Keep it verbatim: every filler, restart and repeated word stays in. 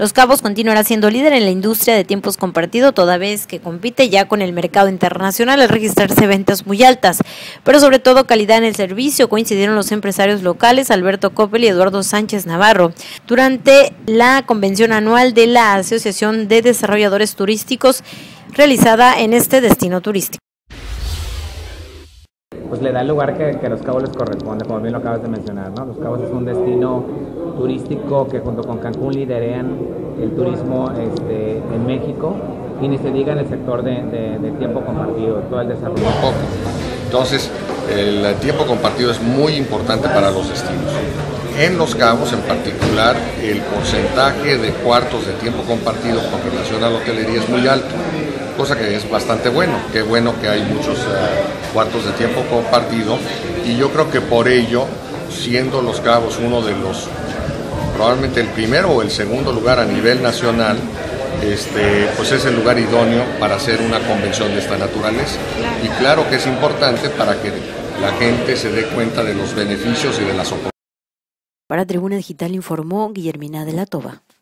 Los Cabos continuará siendo líder en la industria de tiempos compartido, toda vez que compite ya con el mercado internacional al registrarse ventas muy altas, pero sobre todo calidad en el servicio, coincidieron los empresarios locales Alberto Coppel y Eduardo Sánchez Navarro durante la convención anual de la Asociación de Desarrolladores Turísticos realizada en este destino turístico. Pues le da el lugar que, que a Los Cabos les corresponde, como bien lo acabas de mencionar, ¿no? Los Cabos es un destino turístico que junto con Cancún liderean el turismo este, en México, y ni se diga en el sector de, de, de tiempo compartido, todo el desarrollo. Poco. Entonces, el tiempo compartido es muy importante para los destinos. En Los Cabos, en particular, el porcentaje de cuartos de tiempo compartido con relación a la hotelería es muy alto, cosa que es bastante bueno. Qué bueno que hay muchos uh, cuartos de tiempo compartido, y yo creo que por ello, siendo Los Cabos uno de los, probablemente el primero o el segundo lugar a nivel nacional, este, pues es el lugar idóneo para hacer una convención de esta naturaleza. Y claro que es importante para que la gente se dé cuenta de los beneficios y de las oportunidades. Para Tribuna Digital informó Guillermina de la Toba.